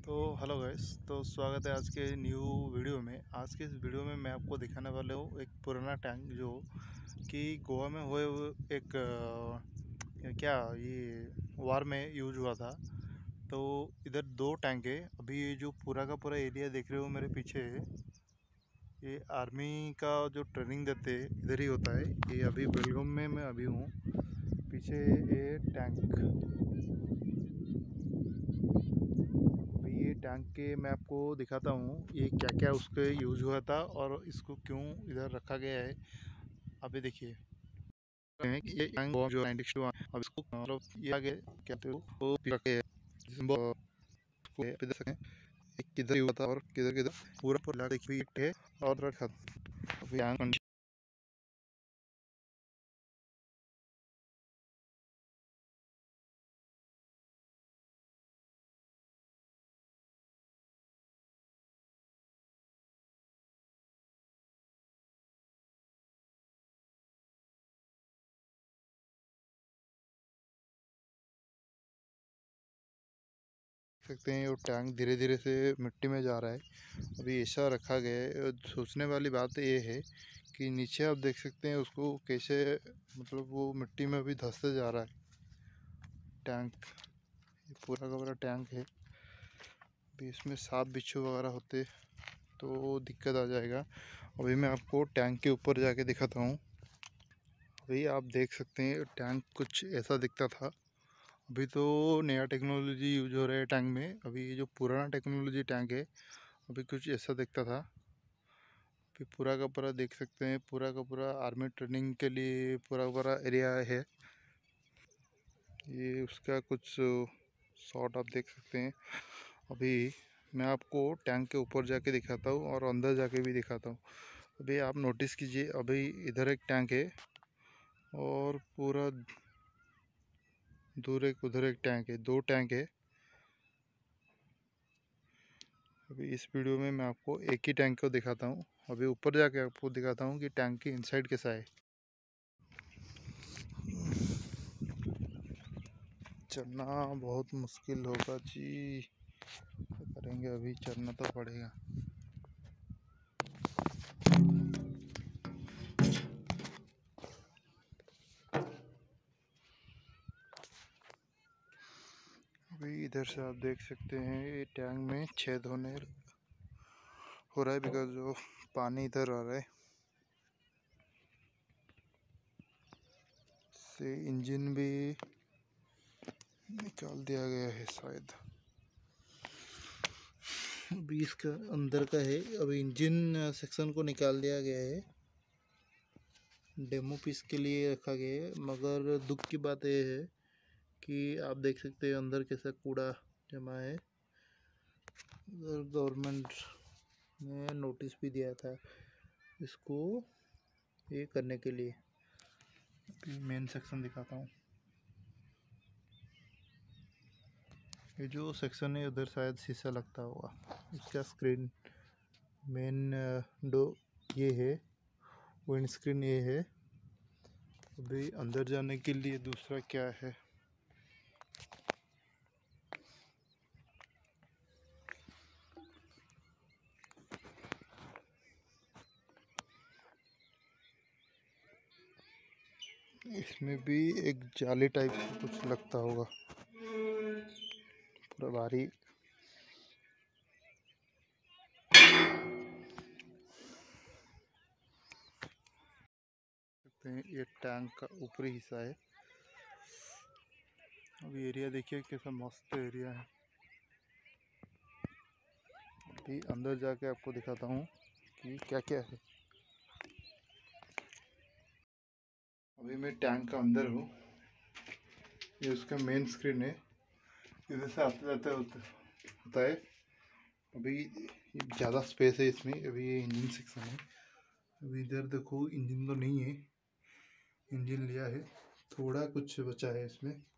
तो hello guys, तो स्वागत है आज के न्यू वीडियो में। आज के इस वीडियो में मैं आपको दिखाने वाला हूँ एक पुराना टैंक जो कि गोवा में हुए हुए एक क्या ये वार में यूज हुआ था। तो इधर दो टैंक है। अभी ये जो पूरा का पूरा एरिया देख रहे हो मेरे पीछे है, ये आर्मी का जो ट्रेनिंग देते हैं इधर ही होता है। ये अभी बेलगाम में मैं अभी हूँ। पीछे ये टैंक, ये टैंक के मैं आपको दिखाता हूँ ये क्या क्या उसके यूज हुआ था और इसको क्यों इधर रखा गया है। अभी देखिए ये टैंक जो 92 अब इसको मतलब ये आगे कहते हो वो रखे हैं किधर हुआ था और किधर किधर पूरा पूरा देखिए है और रखा अभी सकते हैं। वो टैंक धीरे धीरे से मिट्टी में जा रहा है। अभी ऐसा रखा गया है। सोचने वाली बात ये है कि नीचे आप देख सकते हैं उसको कैसे, मतलब वो मिट्टी में अभी धंसते जा रहा है टैंक। ये पूरा का पूरा टैंक है। अभी इसमें सांप बिच्छू वगैरह होते तो दिक्कत आ जाएगा। अभी मैं आपको टैंक के ऊपर जाके दिखाता हूँ। अभी आप देख सकते हैं टैंक कुछ ऐसा दिखता था। अभी तो नया टेक्नोलॉजी यूज हो रहा है टैंक में। अभी ये जो पुराना टेक्नोलॉजी टैंक है अभी कुछ ऐसा दिखता था। अभी पूरा का पूरा देख सकते हैं, पूरा का पूरा आर्मी ट्रेनिंग के लिए पूरा पूरा एरिया है। ये उसका कुछ शॉट आप देख सकते हैं। अभी मैं आपको टैंक के ऊपर जाके दिखाता हूँ और अंदर जाके भी दिखाता हूँ। अभी आप नोटिस कीजिए, अभी इधर एक टैंक है और पूरा दूर एक उधर एक टैंक है, दो टैंक है। अभी इस वीडियो में मैं आपको एक ही टैंक को दिखाता हूँ। अभी ऊपर जाके आपको दिखाता हूँ कि टैंक की इनसाइड कैसा है। चलना बहुत मुश्किल होगा जी, क्या करेंगे, अभी चलना तो पड़ेगा। अभी इधर से आप देख सकते हैं ये टैंक में छेद होने हो रहा है बिकॉज जो पानी इधर आ रहा है से इंजन भी निकाल दिया गया है शायद। अभी इसका अंदर का है, अभी इंजन सेक्शन को निकाल दिया गया है, डेमो पीस के लिए रखा गया है। मगर दुख की बात यह है कि आप देख सकते हैं अंदर कैसा कूड़ा जमा है। गवर्नमेंट ने नोटिस भी दिया था इसको ये करने के लिए। अभी मेन सेक्शन दिखाता हूँ। ये जो सेक्शन है उधर शायद शीशा लगता होगा, इसका स्क्रीन मेन डो ये है, विंड स्क्रीन ये है। अभी अंदर जाने के लिए दूसरा क्या है, इसमें भी एक जाली टाइप का कुछ लगता होगा, पूरा भारी। सकते हैं ये टैंक का ऊपरी हिस्सा है। अभी एरिया देखिए कैसा मस्त एरिया है। अभी अंदर जाके आपको दिखाता हूँ कि क्या क्या है। अभी मैं टैंक का अंदर हूँ, ये उसका मेन स्क्रीन है। इधर से आते जाते होता है। अभी ज़्यादा स्पेस है इसमें। अभी ये इंजन सेक्शन है। अभी इधर देखो इंजन तो नहीं है, इंजन लिया है, थोड़ा कुछ बचा है इसमें।